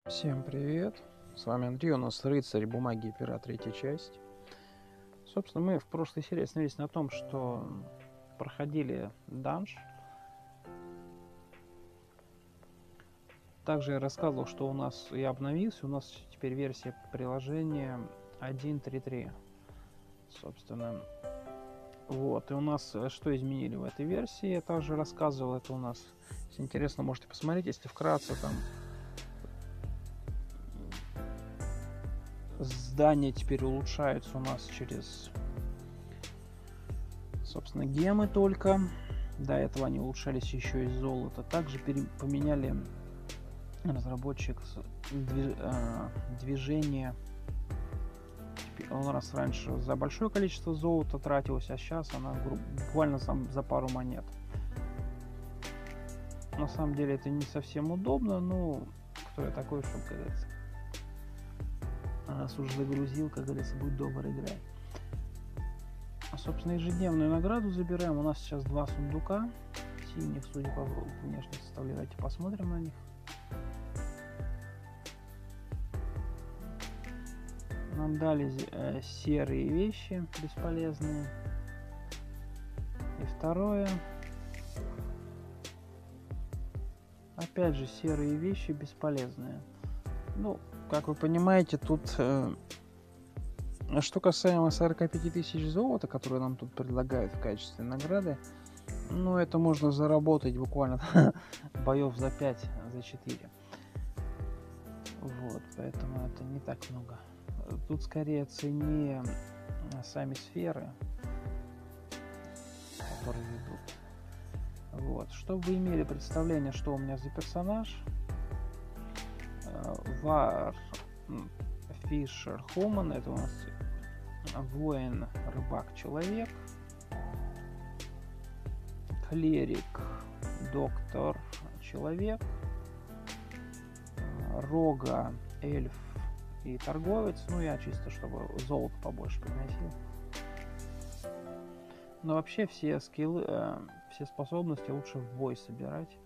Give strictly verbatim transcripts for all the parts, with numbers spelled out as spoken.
Всем привет! С вами Андрей, у нас «Рыцарь бумаги и пера», третья часть. Собственно, мы в прошлой серии остановились на том, что проходили данж. Также я рассказывал, что у нас я обновился, у нас теперь версия приложения один точка три точка три. Собственно, вот, и у нас что изменили в этой версии, я также рассказывал, это у нас, если интересно, можете посмотреть, если вкратце там. Здания теперь улучшаются у нас через, собственно, гемы только. До этого они улучшались еще из золота. Также поменяли разработчик движение. У нас раньше за большое количество золота тратилось, а сейчас она буквально за пару монет. На самом деле это не совсем удобно, но кто я такой, чтобы, как говорится, раз уж загрузил, как говорится, будь добр, играй. Собственно, ежедневную награду забираем. У нас сейчас два сундука синих, судя по внешней составляющей. Давайте посмотрим на них. Нам дали э, серые вещи бесполезные. И второе. Опять же, серые вещи бесполезные. Ну, как вы понимаете, тут э, что касаемо сорок пять тысяч золота, которые нам тут предлагают в качестве награды, ну, это можно заработать буквально боев за пять, за четыре. Вот, поэтому это не так много. Тут скорее цене сами сферы, которые идут. Вот, чтобы вы имели представление, что у меня за персонаж. Вар Фишер Хуман, это у нас воин, рыбак, человек. Клерик, доктор, человек. Рога, эльф и торговец. Ну, я чисто, чтобы золото побольше приносил. Но вообще все скиллы, все способности лучше в бой собирать.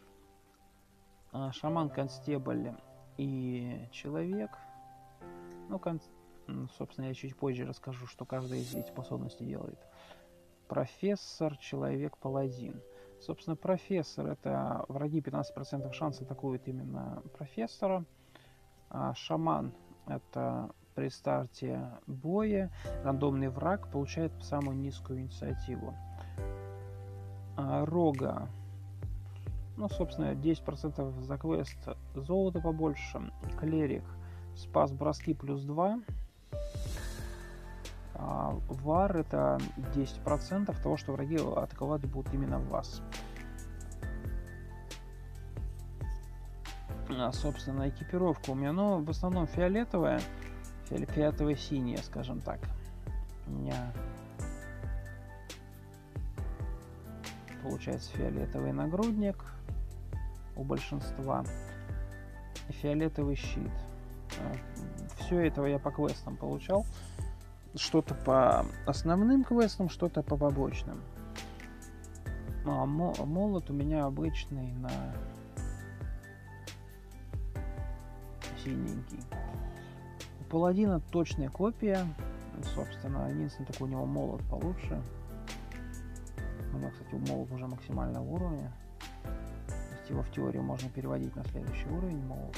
Шаман, констебль и человек. Ну, кон... собственно, я чуть позже расскажу, что каждая из этих способностей делает. Профессор, человек, паладин. Собственно, профессор — это враги пятнадцать процентов шанс атакуют именно профессора. А шаман — это при старте боя рандомный враг получает самую низкую инициативу. А рога, ну, собственно, десять процентов за квест, золото побольше. Клерик, спас броски плюс два. А вар — это десять процентов того, что враги атаковать будут именно вас. А, собственно, экипировка у меня, ну, в основном фиолетовая, фиолетовая синяя, скажем так. У меня получается фиолетовый нагрудник у большинства и фиолетовый щит. Все этого я по квестам получал. Что-то по основным квестам, что-то по побочным. А молот у меня обычный на синенький. У паладина точная копия. Собственно, единственное, только у него молот получше. У него, кстати, молот уже максимального уровня. То есть его в теории можно переводить на следующий уровень молот.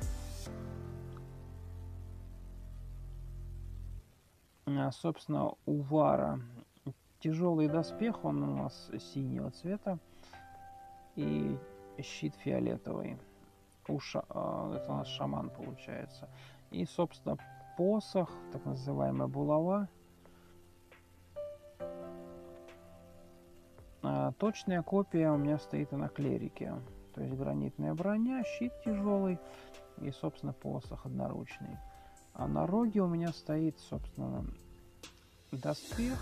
А, собственно, у вара тяжелый доспех, он у нас синего цвета, и щит фиолетовый. У ша... Это у нас шаман получается. И, собственно, посох, так называемая булава. А, точная копия у меня стоит и на клерике. То есть гранитная броня, щит тяжелый и, собственно, посох одноручный. А на роге у меня стоит, собственно, доспех,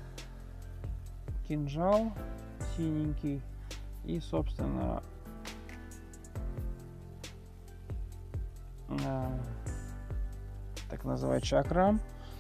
кинжал синенький и, собственно, э, так называемый чакрам,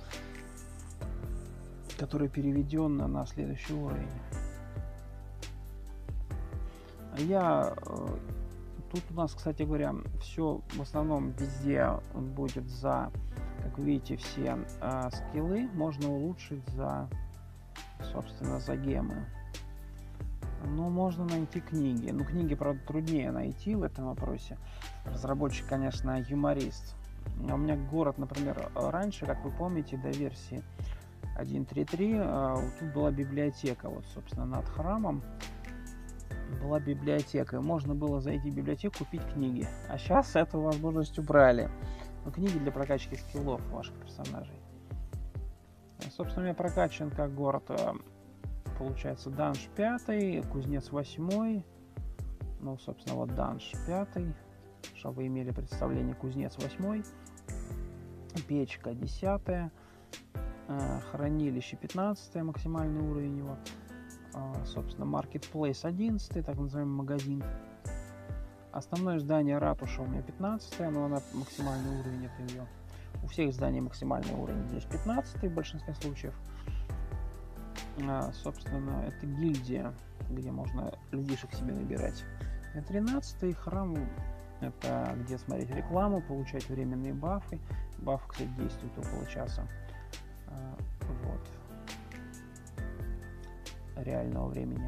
который переведен на следующий уровень. Я э, тут у нас, кстати говоря, все в основном везде будет за, как вы видите, все э, скиллы можно улучшить за, собственно, за гемы. Ну, можно найти книги. Ну, книги, правда, труднее найти в этом вопросе. Разработчик, конечно, юморист. У меня город, например, раньше, как вы помните, до версии один точка три точка три э, тут была библиотека. Вот, собственно, над храмом была библиотека. Можно было зайти в библиотеку, купить книги. А сейчас эту возможность убрали. Ну, книги для прокачки скиллов ваших персонажей. И, собственно, у меня прокачан как город, получается, данж пятый, кузнец восьмой. Ну, собственно, вот данж пятый, чтобы вы имели представление, кузнец восьмой, печка десятая, хранилище пятнадцатое, максимальный уровень его. Собственно, Marketplace одиннадцатый, так называемый магазин. Основное здание ратуша у меня пятнадцатое, но она максимальный уровень, это ее. У всех зданий максимальный уровень здесь пятнадцатый в большинстве случаев. А, собственно, это гильдия, где можно людишек себе набирать. И тринадцатый храм, это где смотреть рекламу, получать временные бафы. Баф, кстати, действует около часа. А, вот. Реального времени.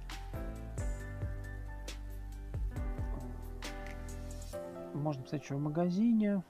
Можно посмотреть, что в магазине.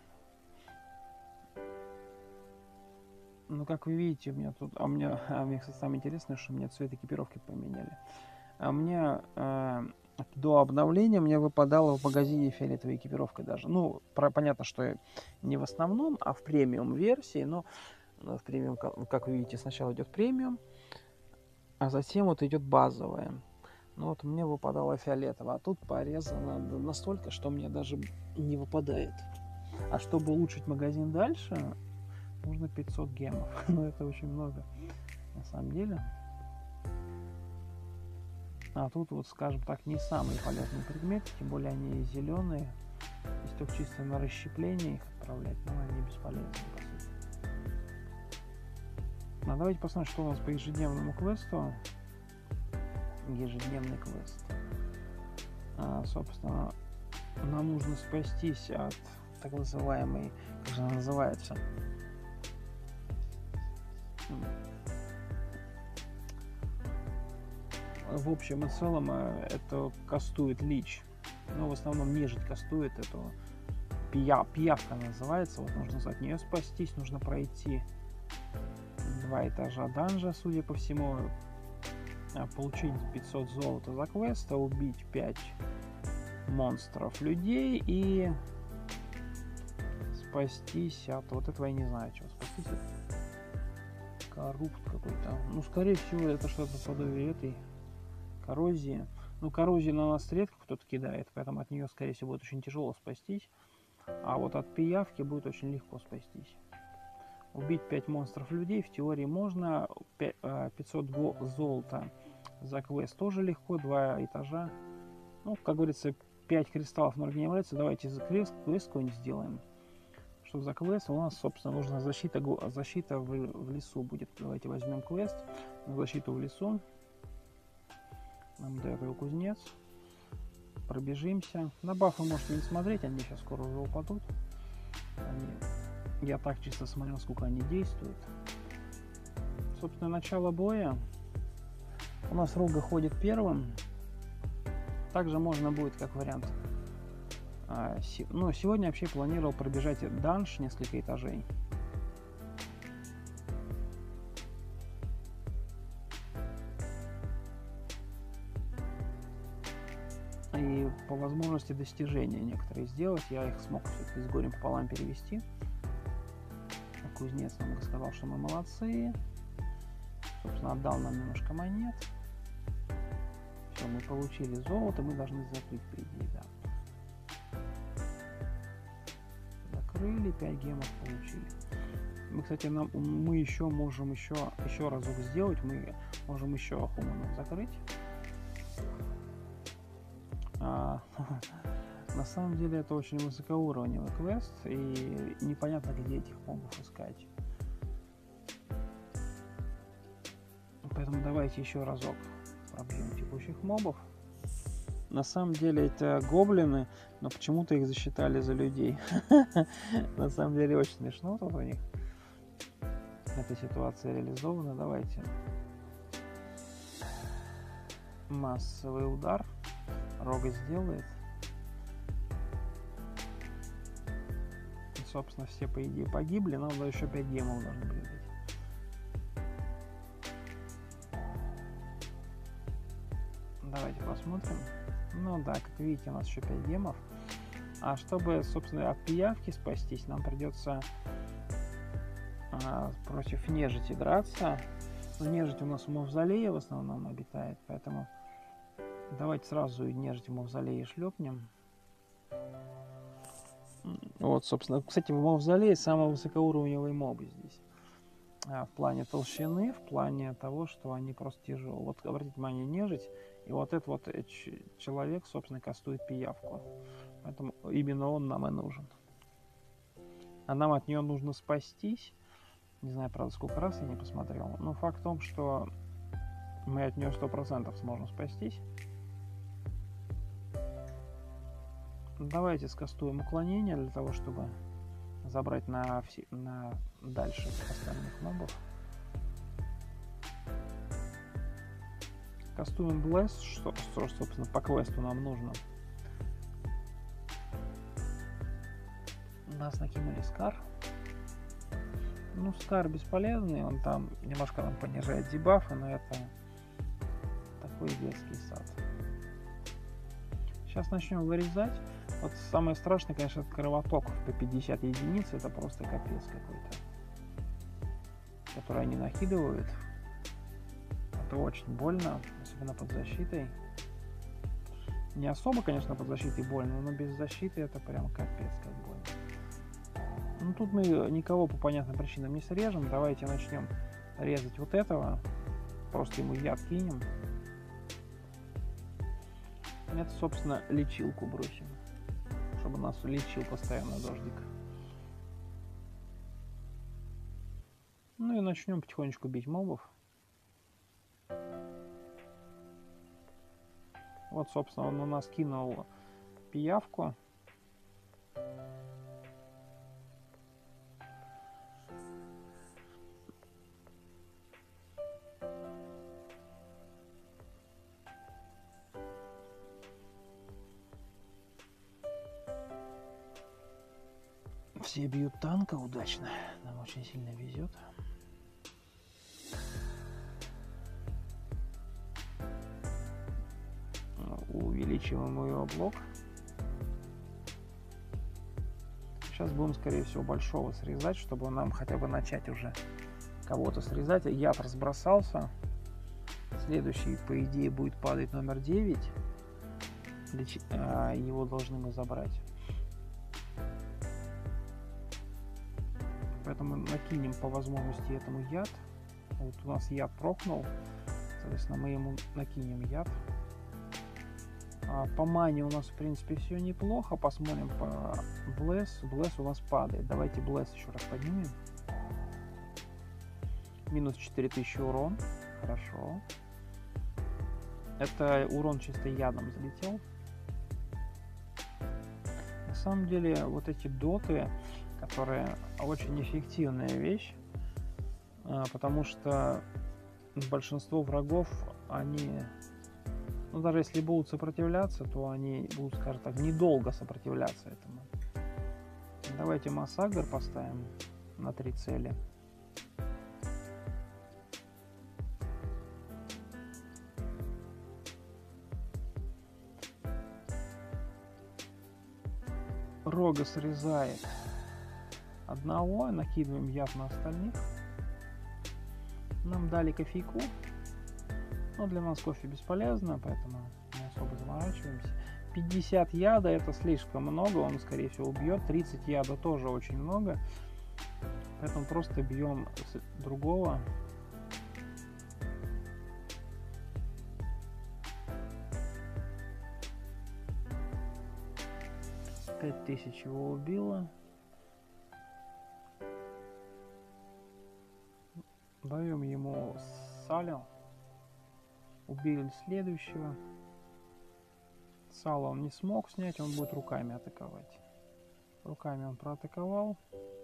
Ну, как вы видите, у меня тут... А у меня, а мне, кстати, самое интересное, что у меня цвет экипировки поменяли. А у меня э, до обновления мне выпадала в магазине фиолетовая экипировка даже. Ну, про, понятно, что не в основном, а в премиум версии. Но в премиум, как вы видите, сначала идет премиум, а затем вот идет базовая. Ну вот мне выпадала фиолетовая, а тут порезано настолько, что мне даже не выпадает. А чтобы улучшить магазин дальше, нужно пятьсот гемов. Но это очень много на самом деле. А тут вот, скажем так, не самые полезные предметы, тем более они зеленые. Если только чисто на расщепление их отправлять, но они бесполезны, по сути. Ну, давайте посмотрим, что у нас по ежедневному квесту. Ежедневный квест. А, собственно, нам нужно спастись от так называемой, как же она называется? В общем и целом это кастует лич. Но в основном нежить кастует эту пия, пиявка называется. Вот нужно от нее спастись, нужно пройти два этажа данжа, судя по всему, получить пятьсот золота за квест, убить пять монстров людей и спастись от вот этого, я не знаю, чего спастись от коррупт какой-то. Ну, скорее всего, это что-то подобие этой коррозии. Ну, коррозию на нас редко кто-то кидает, поэтому от нее, скорее всего, будет очень тяжело спастись. А вот от пиявки будет очень легко спастись. Убить пять монстров людей в теории можно. пятьсот золота за квест тоже легко. Два этажа. Ну, как говорится, пять кристаллов ноль не является. Давайте за квест, квест какой-нибудь сделаем. Что за квест? У нас, собственно, нужна защита, защита в, в лесу будет. Давайте возьмем квест. Защиту в лесу. Нам дает его кузнец. Пробежимся. На бафы можете не смотреть, они сейчас скоро уже упадут. Они... Я так чисто смотрел, сколько они действуют. Собственно, начало боя. У нас Руга ходит первым. Также можно будет, как вариант. А, си... Ну, сегодня вообще планировал пробежать данж несколько этажей. И по возможности достижения некоторые сделать. Я их смог все-таки с горем пополам перевести. Кузнец нам сказал, что мы молодцы. Собственно, отдал нам немножко монет. Все, мы получили золото, мы должны закрыть, по идее, да. Закрыли, пять гемов получили. Мы, кстати, нам, мы еще можем еще, еще разок сделать. Мы можем еще хуманов закрыть. А, на самом деле это очень высокоуровневый квест, и непонятно, где этих мобов искать. Поэтому давайте еще разок пробьем текущих мобов. На самом деле это гоблины, но почему-то их засчитали за людей. На самом деле очень смешно тут у них эта ситуация реализована. Давайте. Массовый удар. Рога сделает. И, собственно, все, по идее, погибли, но еще пять демов должны были быть. Давайте посмотрим. Ну да, как видите, у нас еще пять демов. А чтобы, собственно, от пиявки спастись, нам придется а, против нежити драться. Но нежить у нас в мавзолее в основном обитает, поэтому давайте сразу нежить в мавзолее шлепнем. Вот, собственно, кстати, в мавзолее самый высокоуровневый мобы здесь. А, в плане толщины, в плане того, что они просто тяжелые. Вот, обратите внимание, нежить. И вот этот вот человек, собственно, кастует пиявку. Поэтому именно он нам и нужен. А нам от нее нужно спастись. Не знаю, правда, сколько раз я не посмотрел. Но факт в том, что мы от нее сто процентов сможем спастись. Давайте скастуем уклонение для того, чтобы забрать на, все, на дальше остальных мобов. Кастуем Bless, что, что, собственно, по квесту нам нужно. Нас накинули Скар. Ну, Скар бесполезный, он там немножко нам понижает дебафы, но это такой детский сад. Сейчас начнем вырезать. Вот самое страшное, конечно, это кровоток по пятьдесят единиц, это просто капец какой-то, который они накидывают. Это очень больно, особенно под защитой. Не особо, конечно, под защитой больно, но без защиты это прям капец как больно. Ну тут мы никого по понятным причинам не срежем. Давайте начнем резать вот этого. Просто ему яд кинем. Это, собственно, лечилку бросим, чтобы нас лечил постоянно дождик. Ну и начнем потихонечку бить мобов. Вот, собственно, он у нас кинул пиявку. Все бьют танка удачно. Нам очень сильно везет. Увеличиваем его блок. Сейчас будем, скорее всего, большого срезать, чтобы нам хотя бы начать уже кого-то срезать. Яд разбросался. Следующий, по идее, будет падать номер девять. Его должны мы забрать. Поэтому накинем по возможности этому яд. Вот у нас яд прокнул. Соответственно, мы ему накинем яд. А по мане у нас, в принципе, все неплохо. Посмотрим по Bless. Bless у нас падает. Давайте Bless еще раз поднимем. Минус четыре тысячи урон. Хорошо. Это урон чисто ядом залетел. На самом деле, вот эти доты, которые очень эффективная вещь, потому что большинство врагов, они, ну, даже если будут сопротивляться, то они будут, скажем так, недолго сопротивляться этому. Давайте Массагр поставим на три цели. Рога срезает одного, накидываем яд на остальных. Нам дали кофейку, но для нас кофе бесполезно, поэтому не особо заморачиваемся. пятьдесят яда это слишком много, он скорее всего убьет. тридцать яда тоже очень много, поэтому просто бьем другого. пять тысяч его убило. Даем ему салю. Убили следующего. Сало он не смог снять, он будет руками атаковать. Руками он проатаковал.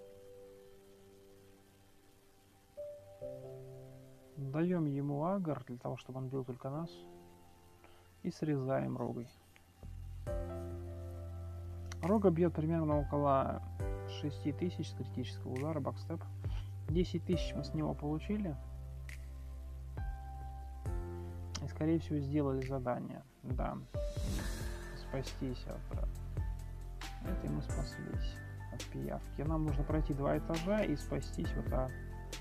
Даем ему агр, для того, чтобы он бил только нас. И срезаем рогой. Рога бьет примерно около шести тысяч с критического удара, бакстеп. десять тысяч мы с него получили. И, скорее всего, сделали задание. Да. Спастись от... этой мы спаслись. От пиявки. Нам нужно пройти два этажа и спастись вот от...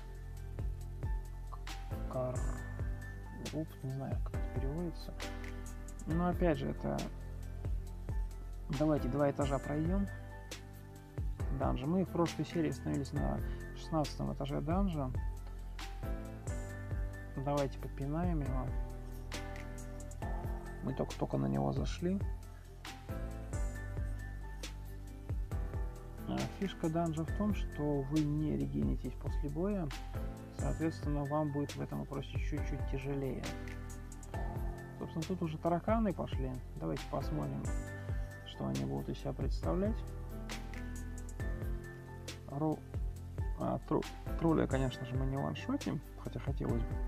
Кар... Уп, не знаю, как это переводится. Но, опять же, это... Давайте два этажа пройдем. Данжа. Мы в прошлой серии остановились на шестнадцатом этаже данжа. Давайте попинаем его. Мы только-только на него зашли. Фишка данжа в том, что вы не регенитесь после боя. Соответственно, вам будет в этом вопросе чуть-чуть тяжелее. Собственно, тут уже тараканы пошли. Давайте посмотрим, что они будут из себя представлять. Ро... А, тру... Тролля, конечно же, мы не ваншотим, хотя хотелось бы.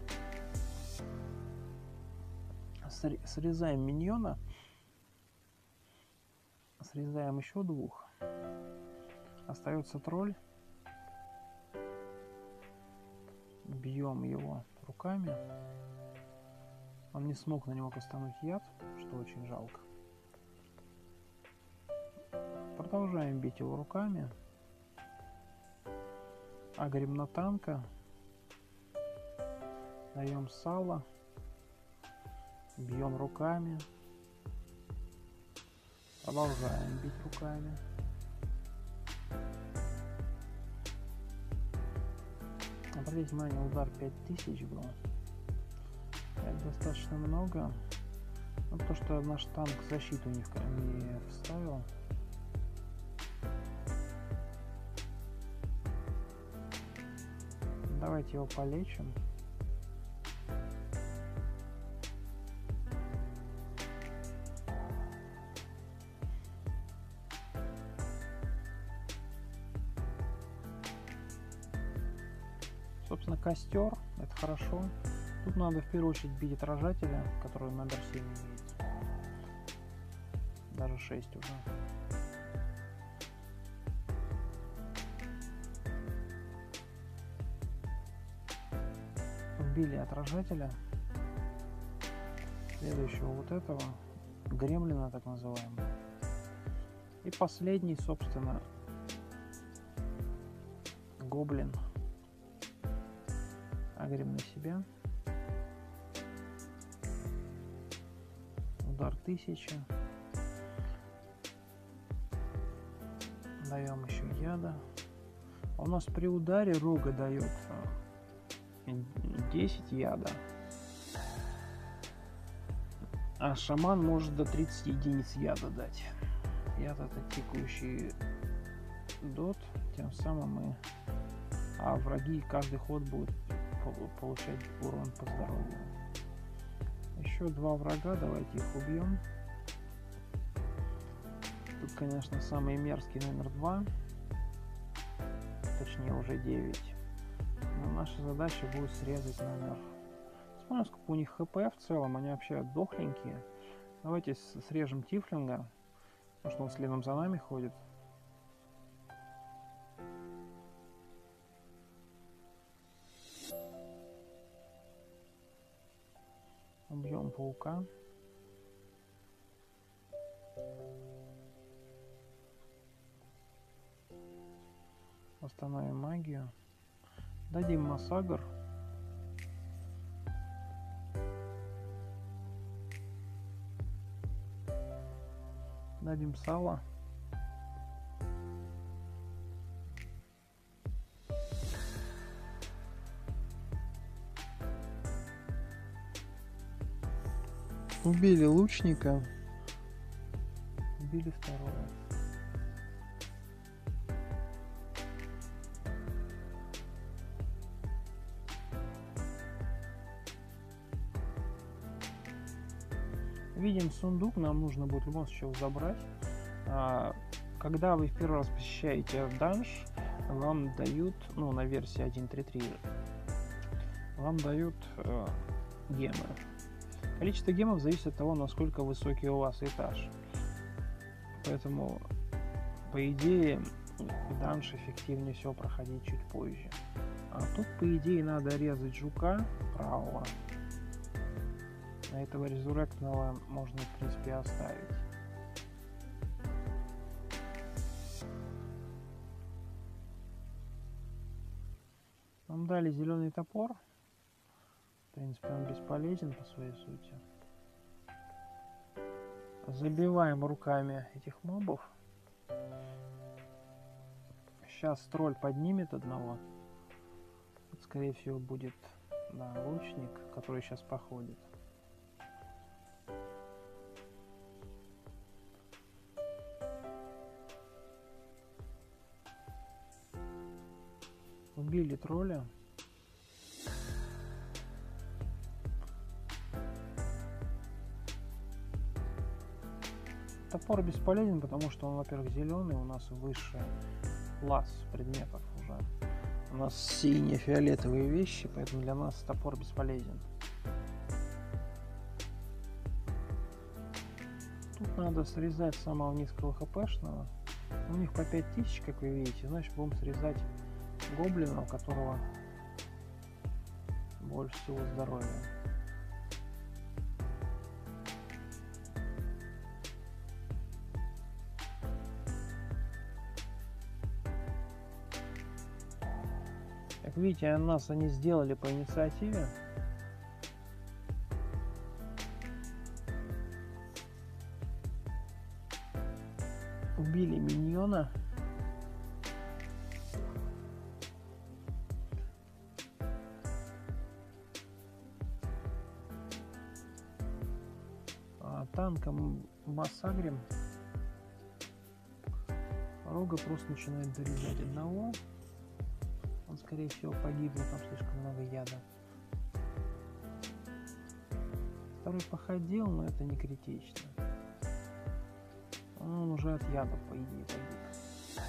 Срезаем миньона. Срезаем еще двух. Остается тролль. Бьем его руками. Он не смог на него кастануть яд, что очень жалко. Продолжаем бить его руками. Агрим на танка. Даем сало. Бьем руками. Продолжаем бить руками. Обратите внимание, удар пять тысяч был. Это достаточно много. Но то, что наш танк защиту не, не вставил. Давайте его полечим. Собственно, костер, это хорошо. Тут надо в первую очередь бить отражателя, который номер семь имеет. Даже шесть уже. Убили отражателя. Следующего вот этого. Гремлина, так называемого. И последний, собственно, гоблин. Агрим на себя. Удар тысяча. Даем еще яда. У нас при ударе рога дает десять яда. А шаман может до тридцати единиц яда дать. Яд это текущий дот. Тем самым мы... А враги каждый ход будут получать урон по здоровью. Еще два врага, давайте их убьем. Тут, конечно, самый мерзкий номер два, точнее уже девять. Но наша задача будет срезать номер. Смотрим, сколько у них хп в целом, они вообще дохленькие. Давайте срежем тифлинга, потому что он следом за нами ходит. Убьем паука. Восстановим магию. Дадим массагр. Дадим сало. Убили лучника. Убили второго. И Видим сундук, нам нужно будет в любом случае его забрать. А, когда вы в первый раз посещаете данж, вам дают, ну, на версии один точка три точка три, вам дают э, гемы. Количество гемов зависит от того, насколько высокий у вас этаж. Поэтому, по идее, данж эффективнее всего проходить чуть позже. А тут, по идее, надо резать жука правого. А этого резуректного можно, в принципе, оставить. Нам дали зеленый топор. В принципе, он бесполезен по своей сути. Забиваем руками этих мобов. Сейчас тролль поднимет одного. Это, скорее всего, будет, да, лучник, который сейчас походит. Убили тролля. Топор бесполезен, потому что он, во-первых, зеленый, у нас высший класс предметов уже. У нас синие, фиолетовые вещи, поэтому для нас топор бесполезен. Тут надо срезать самого низкого хпшного. У них по пять тысяч, как вы видите, значит будем срезать гоблина, у которого больше всего здоровья. Как видите, нас они сделали по инициативе. Убили миньона. А танком массагрим. Рога просто начинает дорезать одного. Он, скорее всего, погибнет, там слишком много яда. Второй походил, но это не критично. Он уже от яда, по идее, погиб.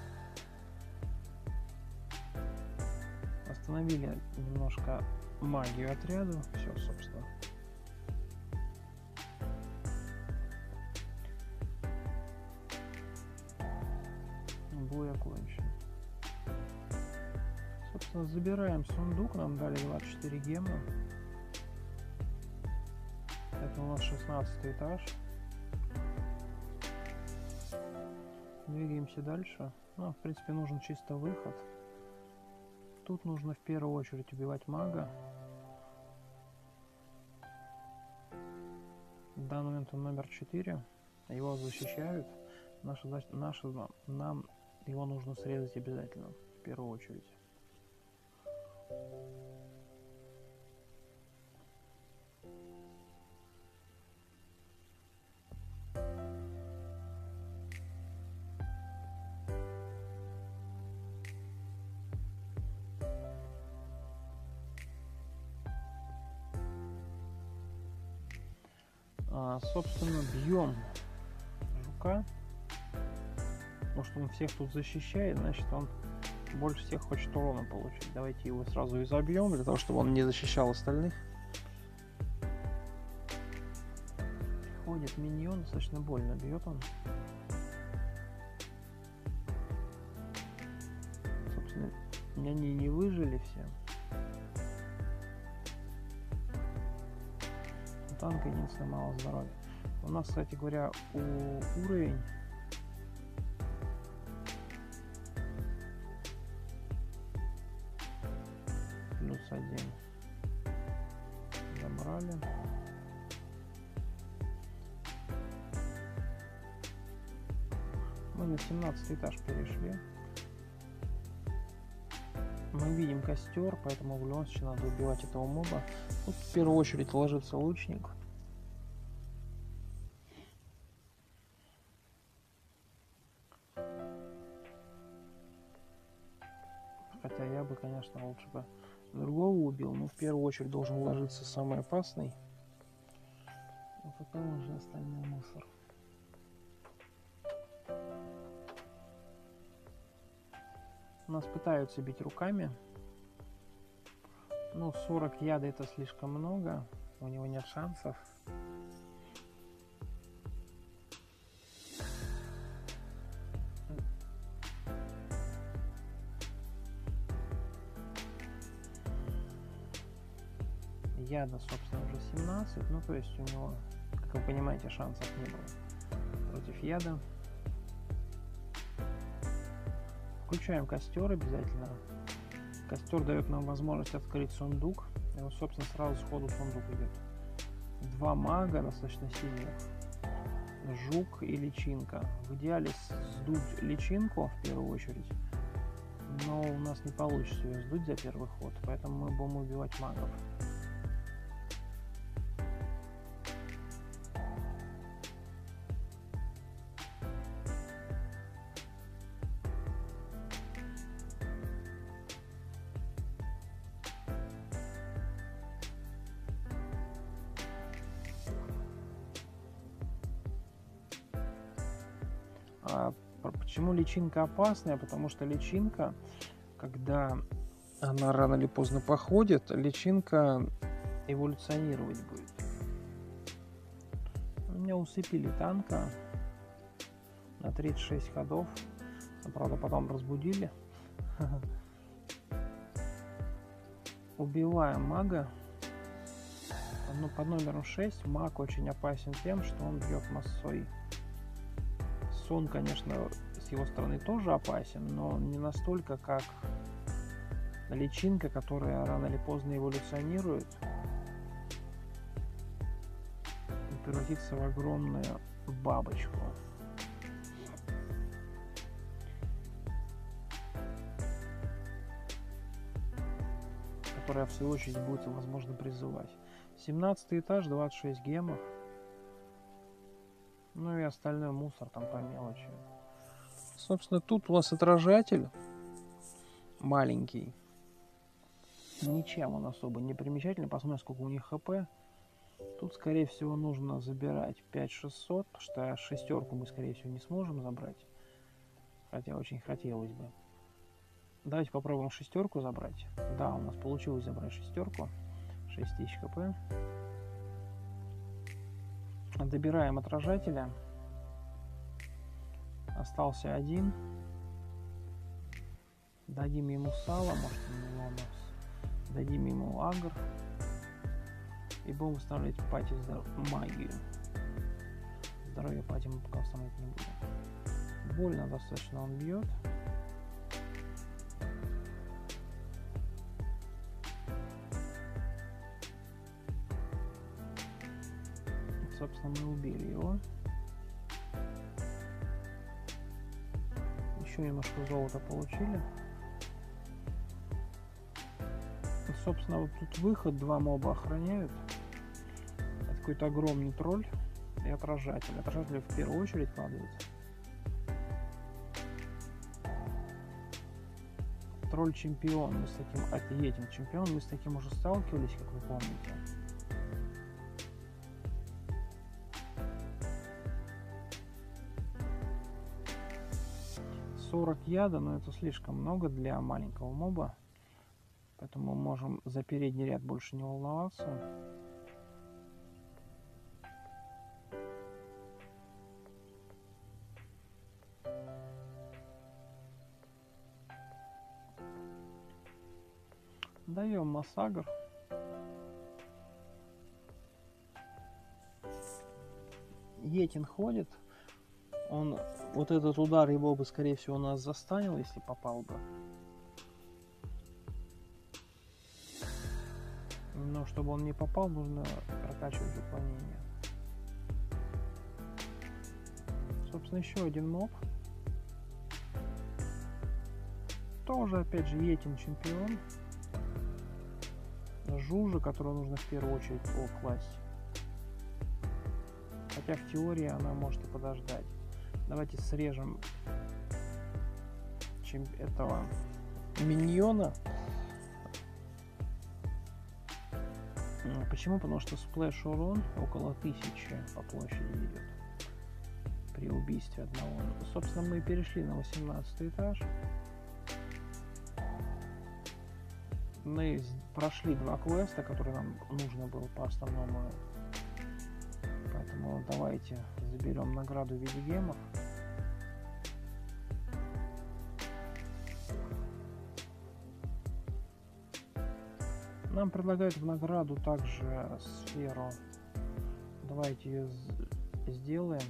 Остановили немножко магию отряду. Все, собственно. Бой окончен. Собственно, забираем сундук. Нам дали двадцать четыре гема. Это у нас шестнадцатый этаж. Двигаемся дальше. Ну, в принципе, нужен чисто выход. Тут нужно в первую очередь убивать мага. В данный момент он номер четыре. Его защищают. Наша, наша, нам его нужно срезать обязательно. В первую очередь. А, собственно, бьем жука. Потому что он всех тут защищает, значит, он больше всех хочет урона получить. Давайте его сразу и забьем, для того, чтобы он не защищал остальных. Ходит миньон, достаточно больно бьет он. Собственно, они не выжили все. У танка единственное мало здоровья. У нас, кстати говоря, у уровень плюс один. Забрали. Мы на семнадцатый этаж перешли. Мы видим костер, поэтому в любом случае надо убивать этого моба. Тут в первую очередь ложится лучник. Хотя я бы, конечно, лучше бы другого убил, но в первую очередь должен ложиться самый опасный. Вот потом уже остальной мусор. Нас пытаются бить руками. Ну, сорок яда это слишком много. У него нет шансов. Яда, собственно, уже семнадцать. Ну, то есть у него, как вы понимаете, шансов не было против яда. Включаем костер обязательно. Костер дает нам возможность открыть сундук. И вот, собственно, сразу сходу сундук идет. Два мага достаточно сильных. Жук и личинка. В идеале сдуть личинку в первую очередь. Но у нас не получится ее сдуть за первый ход. Поэтому мы будем убивать магов. А почему личинка опасная? Потому что личинка, когда она рано или поздно походит, личинка эволюционировать будет. У меня усыпили танка на тридцать шесть ходов. Правда, потом разбудили. Убиваем мага. Ну, под номером шесть маг очень опасен тем, что он бьет массой. Сон, конечно, с его стороны тоже опасен, но не настолько, как личинка, которая рано или поздно эволюционирует и превратится в огромную бабочку. Которая, в свою очередь, будет, возможно, призывать. семнадцатый этаж, двадцать шесть гемов. Ну и остальной мусор там по мелочи. Собственно, тут у вас отражатель маленький. Ничем он особо не примечательный. Посмотрим, сколько у них хп. Тут, скорее всего, нужно забирать пять шестьсот, потому что шестерку мы, скорее всего, не сможем забрать. Хотя очень хотелось бы. Давайте попробуем шестерку забрать. Да, у нас получилось забрать шестерку. шесть тысяч хп. Добираем отражателя. Остался один. Дадим ему сало, может у него у нас. Дадим ему агр. И будем восстанавливать пати здоров... магию. Здоровье пати мы пока восстанавливать не будем. Больно достаточно он бьет. Собственно, мы убили его. Еще немножко золота получили. И, собственно, вот тут выход, два моба охраняют. Это какой-то огромный тролль и отражатель. Отражатель в первую очередь кладывается. Тролль-чемпион. Мы с таким, это этим чемпион, мы с таким уже сталкивались, как вы помните. сорок яда, но это слишком много для маленького моба. Поэтому мы можем за передний ряд больше не волноваться. Даем массагр. Етин ходит. Он, вот этот удар его бы, скорее всего, нас застанил, если попал бы. Но чтобы он не попал, нужно прокачивать уклонение. Собственно, еще один моб. Тоже, опять же, Етин чемпион. Жужа, которую нужно в первую очередь класть. Хотя в теории она может и подождать. Давайте срежем чем этого миньона. Почему? Потому что сплэш урон около тысячи по площади идет при убийстве одного. Собственно, мы перешли на восемнадцатый этаж. Мы прошли два квеста, которые нам нужно было по основному. Поэтому давайте заберем награду в виде гемов. Нам предлагают в награду также сферу. Давайте ее сделаем.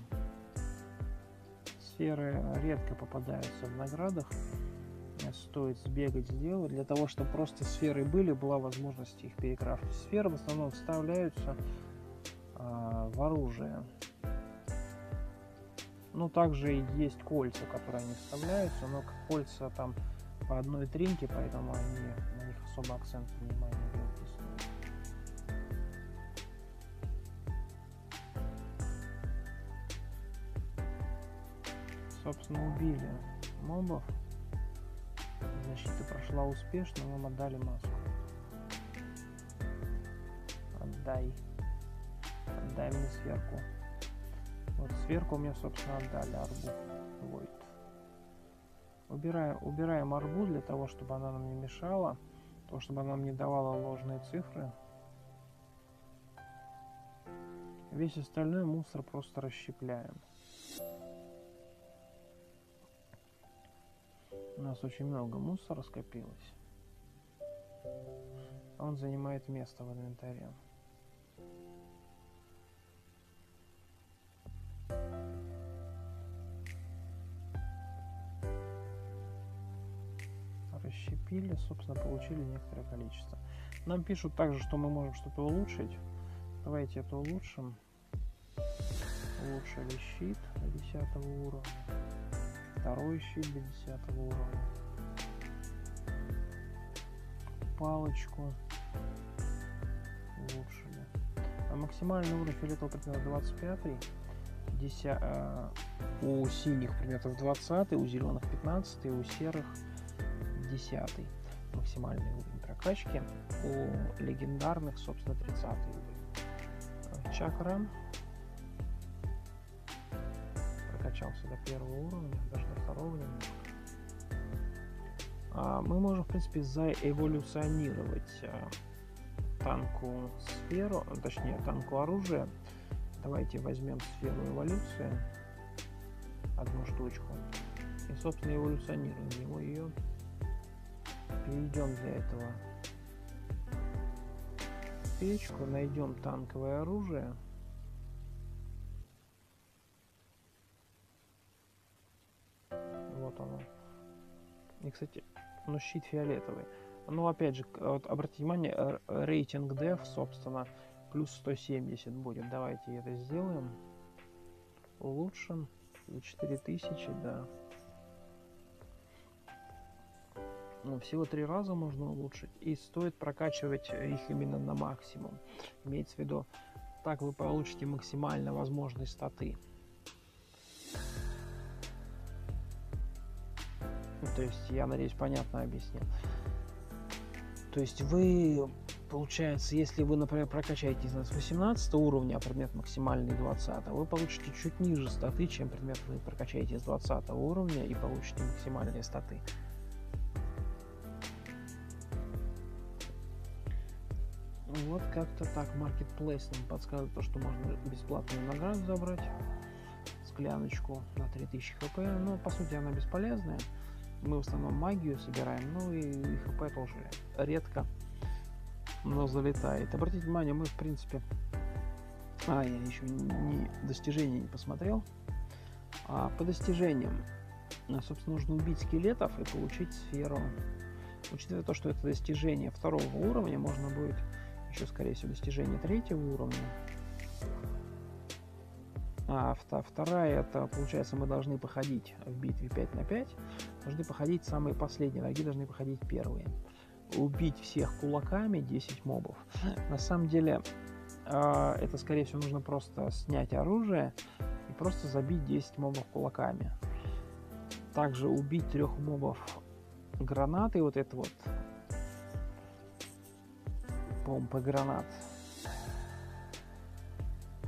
Сферы редко попадаются в наградах. Стоит сбегать, сделать. Для того, чтобы просто сферы были, была возможность их перекрафтить. Сферы в основном вставляются э, в оружие. Ну, также есть кольца, которые они вставляются, но кольца там по одной тринке, поэтому они, на них особо акцент внимания делать не стоит. Собственно, убили мобов. Защита прошла успешно, нам отдали маску. Отдай. Отдай мне сверху. Вот сверху мне, собственно, отдали арбу. Войт. Убираем, убираем арбу для того, чтобы она нам не мешала, для того, чтобы она нам не давала ложные цифры. Весь остальной мусор просто расщепляем. У нас очень много мусора скопилось. Он занимает место в инвентаре. Расщепили, собственно, получили некоторое количество. Нам пишут также, что мы можем что-то улучшить. Давайте это улучшим. Улучшили щит до десятого уровня. Второй щит до десятого уровня. Палочку улучшили. А максимальный уровень фиолетового предмета двадцать пятый. десять, э, у синих предметов двадцатый, у зеленых пятнадцатый, у серых десятый. Максимальный уровень прокачки. У легендарных, собственно, тридцатый уровень. Чакра. Прокачался до первого уровня, даже до второго немножко. А, мы можем, в принципе, заэволюционировать а, танку сферу, точнее, танку оружия. Давайте возьмем сферу эволюции, одну штучку, и, собственно, эволюционируем его ее. Перейдем для этого в печку, найдем танковое оружие. Вот оно. И, кстати, ну, щит фиолетовый. Ну, опять же, вот, обратите внимание, рейтинг деф, собственно, плюс сто семьдесят будет. Давайте это сделаем. Улучшим. четыре тысячи, да. Ну, всего три раза можно улучшить. И стоит прокачивать их именно на максимум. Имеется в виду, так вы получите максимально возможные статы. То есть, я надеюсь, понятно объяснил. То есть вы, получается, если вы, например, прокачаете с восемнадцатого уровня, а предмет максимальный двадцатого, вы получите чуть ниже статы, чем предмет вы прокачаете с двадцатого уровня и получите максимальные статы. Вот как-то так. Marketplace нам подсказывает, то, что можно бесплатную награду забрать. Скляночку на три тысячи хп. Но по сути она бесполезная. Мы в основном магию собираем, ну и хп тоже редко, но залетает. Обратите внимание, мы в принципе... А, я еще не достижения не посмотрел. А, по достижениям, собственно, нужно убить скелетов и получить сферу. Учитывая то, что это достижение второго уровня, можно будет еще, скорее всего, достижение третьего уровня. А вторая, это, получается, мы должны походить в битве пять на пять. Должны походить самые последние, враги должны походить первые. Убить всех кулаками, десять мобов. На самом деле, это, скорее всего, нужно просто снять оружие и просто забить десять мобов кулаками. Также убить трех мобов гранатой, вот это вот помпы гранат.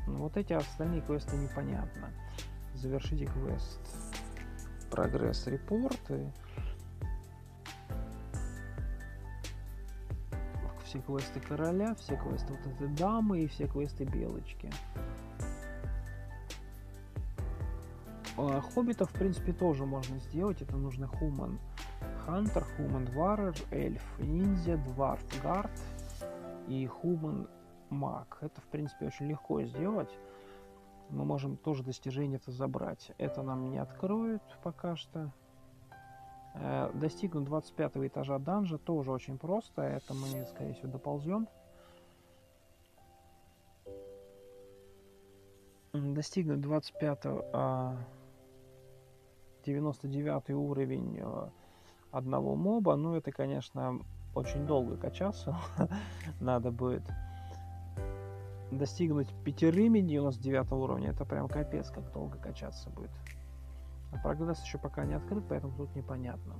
Вот эти остальные квесты непонятно. Завершите квест. Прогресс репорты. Все квесты короля, все квесты вот этой дамы и все квесты белочки. А, хоббитов, в принципе, тоже можно сделать. Это нужно Human Hunter, Human Warrior, Эльф, Ниндзя, Дварф, Гард и Human Маг. Это, в принципе, очень легко сделать. Мы можем тоже достижение это забрать. Это нам не откроют пока что. Э, достигнуть двадцать пятого этажа данжа тоже очень просто. Это мы, скорее всего, доползем. Достигнуть двадцать пятого, девяносто девятый уровень одного моба. Ну, это, конечно, очень долго качаться. Надо будет достигнуть пятерыми девяносто девятого уровня. Это прям капец, как долго качаться будет. А прогресс еще пока не открыт, поэтому тут непонятно.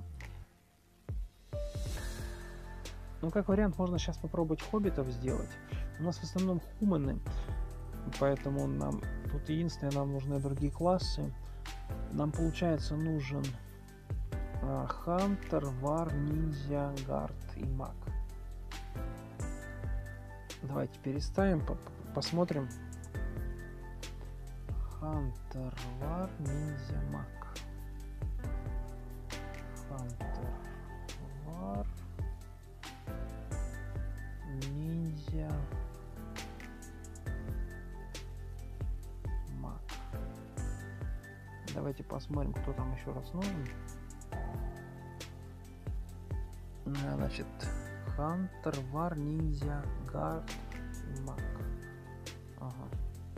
Ну, как вариант, можно сейчас попробовать хоббитов сделать. У нас в основном хуманы, поэтому нам тут единственное, нам нужны другие классы. Нам, получается, нужен Хантер, Вар, Ниндзя, Гард и Маг. Давайте переставим, посмотрим. Хантер, Вар, Ниндзя, Маг. Хантер, Вар, Ниндзя, Маг. Давайте посмотрим, кто там еще раз нужен. Значит, Хантер, Вар, Ниндзя, Гард и Маг. Ага.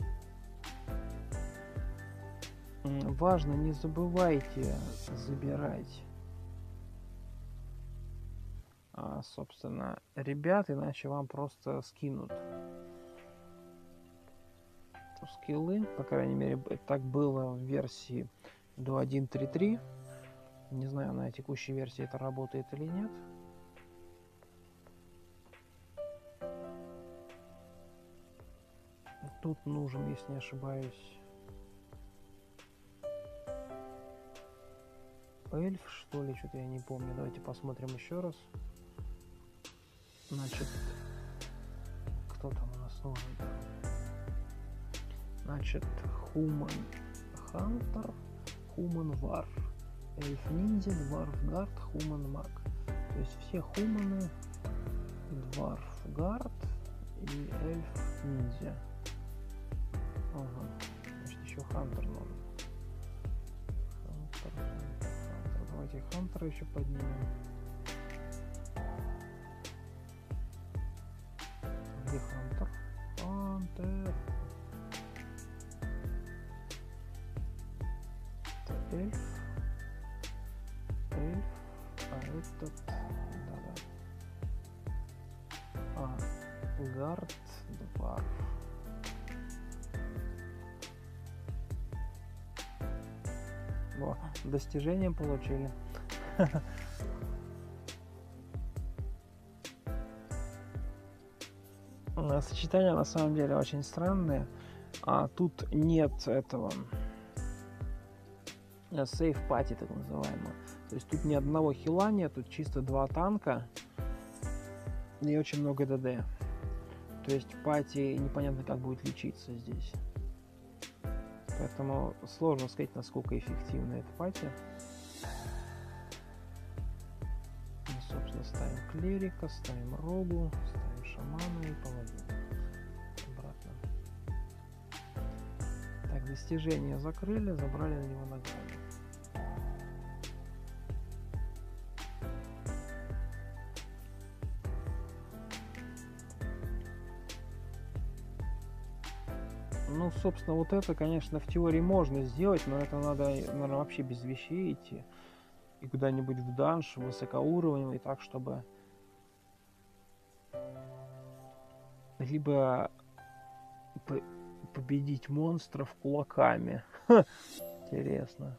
Важно, не забывайте забирать, а, собственно, ребят, иначе вам просто скинут скиллы. По крайней мере, так было в версии до один точка три точка три. Не знаю, на текущей версии это работает или нет. Тут нужен, если не ошибаюсь, эльф, что ли, что-то я не помню. Давайте посмотрим еще раз. Значит, кто там у нас нужен? Значит, Human Hunter, Human War, эльф ниндзя, Дварф Гард, Human Маг. То есть все хуманы, Дварф Гард и эльф ниндзя. Ага. Значит, еще Хантер надо. Хантер, Хантер, Хантер. Давайте Хантера еще поднимем. Где Хантер? Хантер. Это эльф. Эльф. А этот... Да-да. А, Гард, Дварф. О, достижение получили. Сочетание на самом деле очень странное. А тут нет этого сейф пати, так называемого. То есть тут ни одного хила нет, тут чисто два танка и очень много ДД. То есть пати непонятно как будет лечиться здесь. Поэтому сложно сказать, насколько эффективна эта пати. Мы, собственно, ставим клирика, ставим рогу, ставим шамана и паладина. Обратно. Так, достижения закрыли, забрали на него награду. Ну, собственно, вот это, конечно, в теории можно сделать, но это надо, наверное, вообще без вещей идти. И куда-нибудь в данж, высокоуровневый, так, чтобы... Либо по победить монстров кулаками. Ха, интересно.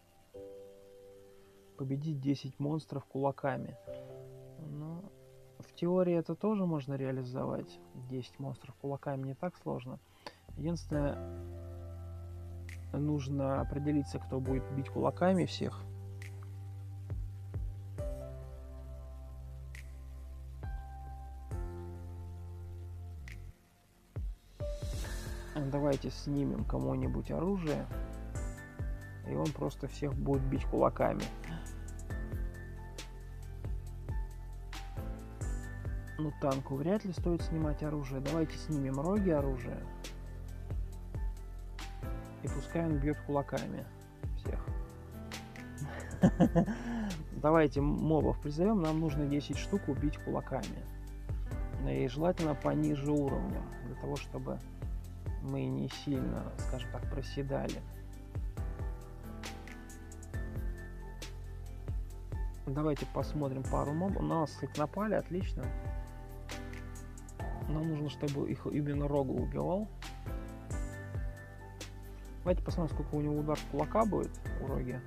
Победить десять монстров кулаками. Ну, в теории это тоже можно реализовать. десять монстров кулаками не так сложно. Единственное, нужно определиться, кто будет бить кулаками всех. Давайте снимем кому-нибудь оружие, и он просто всех будет бить кулаками. Ну, танку вряд ли стоит снимать оружие. Давайте снимем роги оружия. И пускай он бьет кулаками всех. Давайте мобов призовем. Нам нужно десять штук убить кулаками. И желательно пониже уровня, для того, чтобы мы не сильно, скажем так, проседали. Давайте посмотрим пару мобов. У нас, кстати, напали, отлично. Нам нужно, чтобы их именно Рога убивал. Давайте посмотрим, сколько у него удар кулака будет у Роги.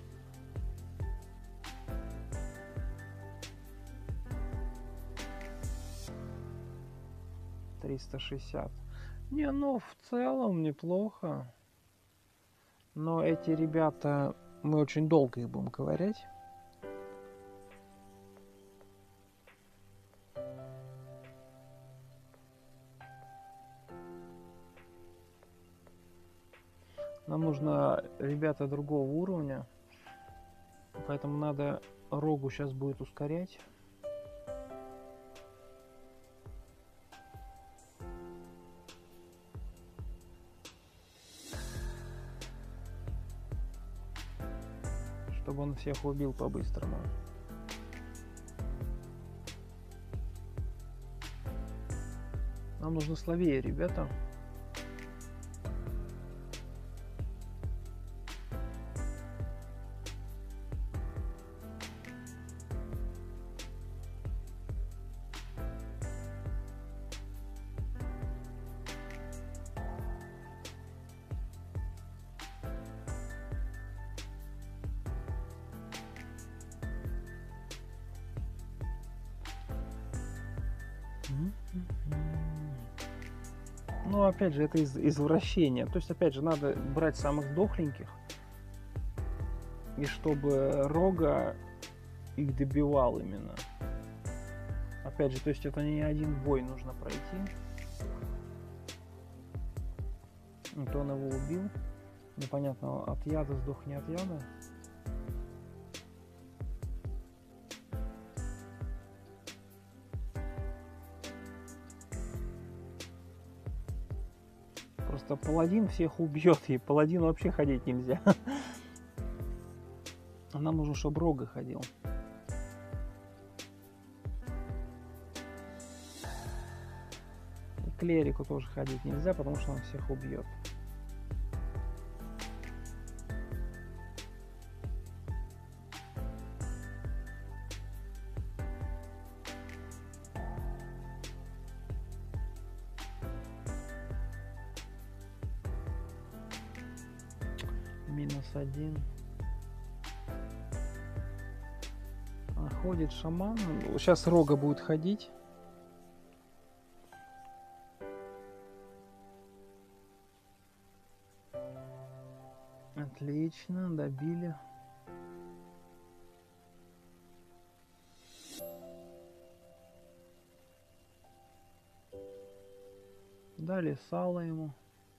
триста шестьдесят. Не, ну в целом неплохо. Но эти ребята, мы очень долго их будем ковырять. Нам нужно ребята другого уровня. Поэтому надо Рогу сейчас будет ускорять. Чтобы он всех убил по-быстрому. Нам нужно слабее, ребята. Ну, опять же, это из извращение. То есть, опять же, надо брать самых дохленьких. И чтобы Рога их добивал именно. Опять же, то есть, это не один бой нужно пройти. Вот он его убил. Непонятно, от яда сдох, не от яда. Просто паладин всех убьет, и паладину вообще ходить нельзя. Нам нужно, чтобы Рога ходил. И клерику тоже ходить нельзя, потому что он всех убьет. Минус один. А, ходит шаман. Сейчас Рога будет ходить. Отлично, добили. Дали сало ему.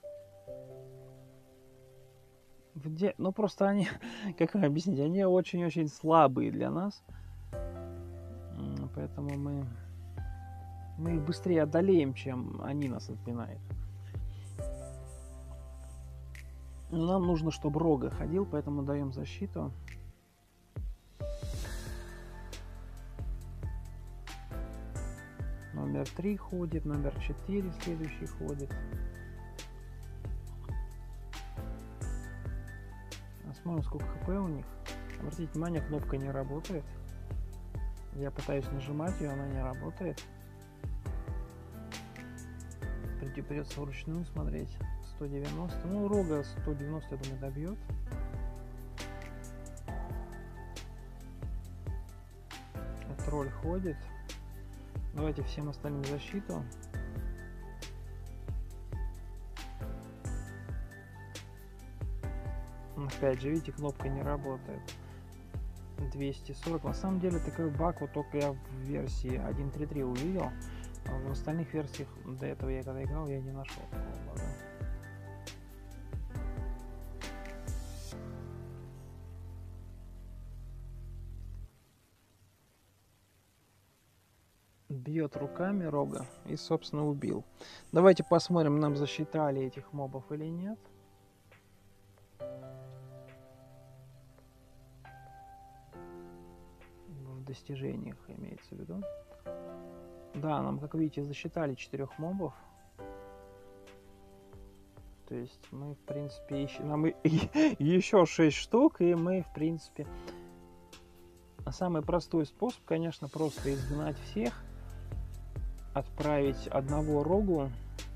Где? Ну просто они, как вам объяснить, они очень-очень слабые для нас. Поэтому мы, мы их быстрее одолеем, чем они нас отпинают. Но нам нужно, чтобы Рога ходил, поэтому даем защиту. Номер три ходит, номер четыре следующий ходит. Смотрим, сколько хп у них. Обратите внимание, кнопка не работает. Я пытаюсь нажимать ее, она не работает. Придется вручную смотреть. сто девяносто. Ну, Рога сто девяносто, я думаю, добьет. Тролль ходит. Давайте всем остальным защиту. Опять же, видите, кнопка не работает. двести сорок. На самом деле такой баг вот только я в версии один точка три точка три увидел. А в остальных версиях до этого я когда играл, я не нашел такого бага. Бьет руками Рога и, собственно, убил. Давайте посмотрим, нам засчитали этих мобов или нет. В достижениях имеется в виду. Да, нам, как видите, засчитали четырех мобов. То есть мы, в принципе, еще, нам и, и, еще шесть штук, и мы, в принципе... Самый простой способ, конечно, просто изгнать всех. Отправить одного Рогу,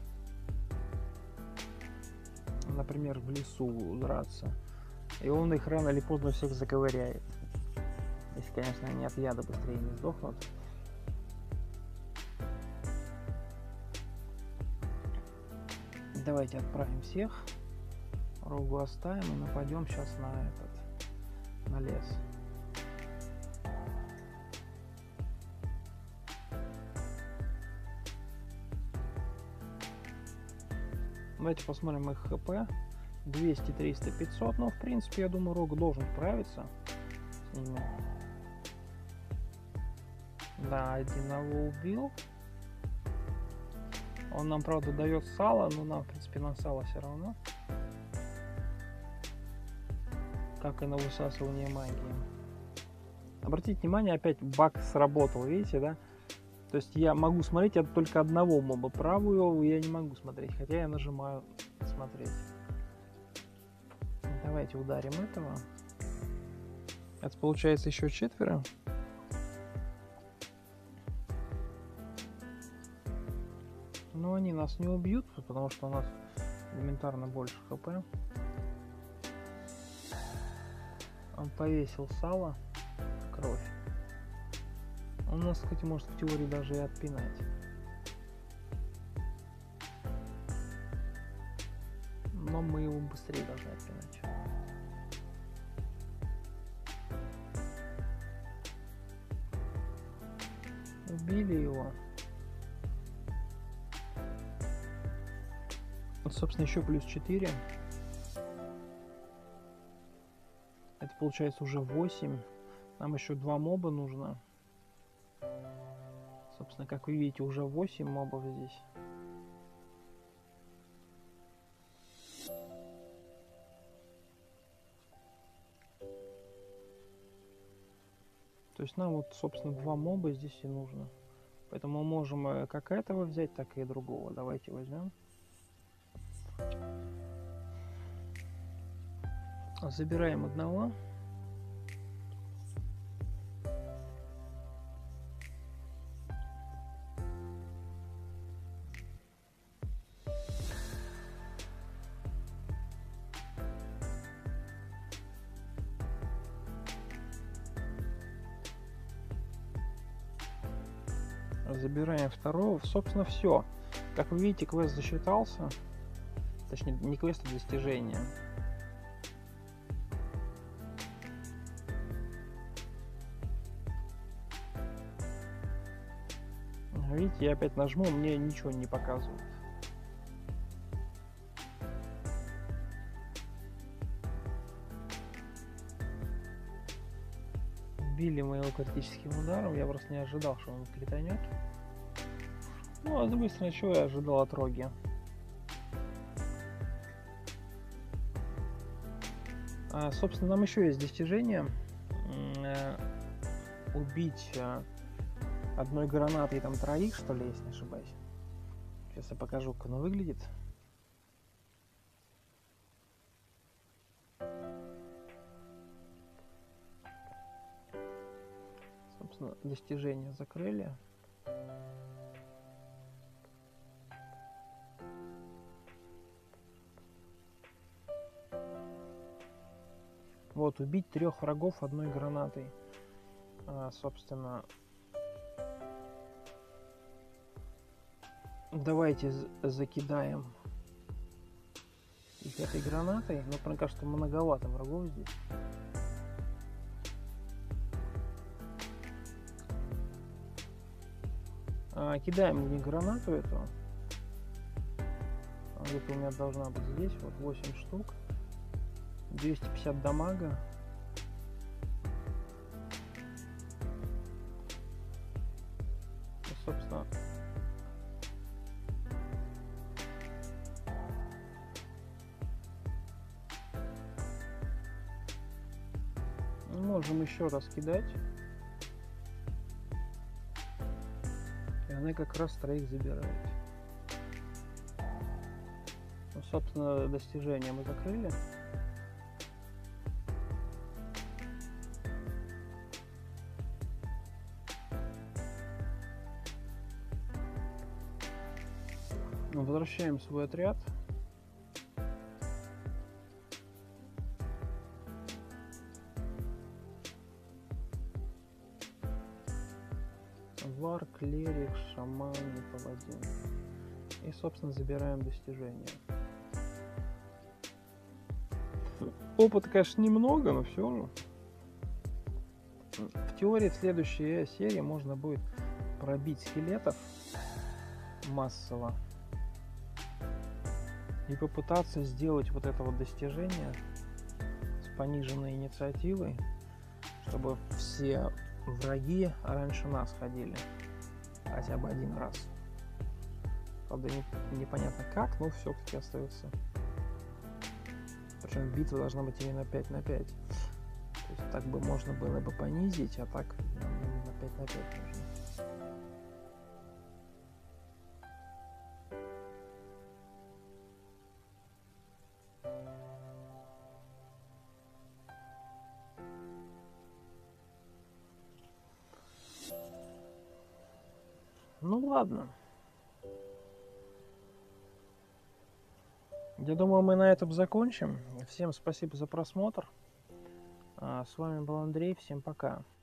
например, в лесу драться. И он их рано или поздно всех заковыряет. Если, конечно, они от яда быстрее не сдохнут. Давайте отправим всех. Рогу оставим и нападем сейчас на этот, на лес. Давайте посмотрим их хп. двести, триста, пятьсот. Но, в принципе, я думаю, Рог должен справиться с ними. Да, одного убил. Он нам, правда, дает сало, но нам, в принципе, на сало все равно. Как и на высасывание магии. Обратите внимание, опять баг сработал, видите, да? То есть я могу смотреть от только одного моба. Правую я не могу смотреть, хотя я нажимаю смотреть. Давайте ударим этого. Это получается еще четверо. Но они нас не убьют, потому что у нас элементарно больше хп. Он повесил сало, кровь. Он нас, кстати, может в теории даже и отпинать. Но мы его быстрее должны отпинать. Убили его. Вот, собственно, еще плюс четыре. Это получается уже восемь. Нам еще два моба нужно. Собственно, как вы видите, уже восемь мобов здесь. То есть нам вот, собственно, два моба здесь и нужно. Поэтому мы можем как этого взять, так и другого. Давайте возьмем. Забираем одного. Забираем второго. Собственно, все. Как вы видите, квест засчитался. Точнее, не квест, а достижение. Видите, я опять нажму, мне ничего не показывает. Били мы его критическим ударом. Я просто не ожидал, что он кританет. Ну, а с другой стороны, чего я ожидал от Роги? А, собственно, нам еще есть достижение. Убить одной гранатой там троих, что ли, если не ошибаюсь. Сейчас я покажу, как оно выглядит. Собственно, достижение закрыли. Вот, убить трех врагов одной гранатой. А, собственно, Давайте закидаем их этой гранатой. Но пока что многовато врагов здесь. А, кидаем в них гранату эту. Где-то у меня должна быть здесь. Вот восемь штук. двести пятьдесят дамага. И, собственно, можем еще раз кидать. И она как раз троих забирает. Ну, собственно, достижение мы закрыли. Возвращаем свой отряд. Вар, клерик, шаман и паладин. И, собственно, забираем достижения. Опыта, конечно, немного, но все же. В теории в следующей серии можно будет пробить скелетов массово и попытаться сделать вот это вот достижение с пониженной инициативой, чтобы все враги раньше нас ходили хотя бы один раз. Правда, не, непонятно как, но все-таки остается. Причем битва должна быть именно пять на пять. То есть так бы можно было бы понизить, а так на пять на пять нужно. Ну ладно. Я думаю, мы на этом закончим. Всем спасибо за просмотр. С вами был Андрей. Всем пока.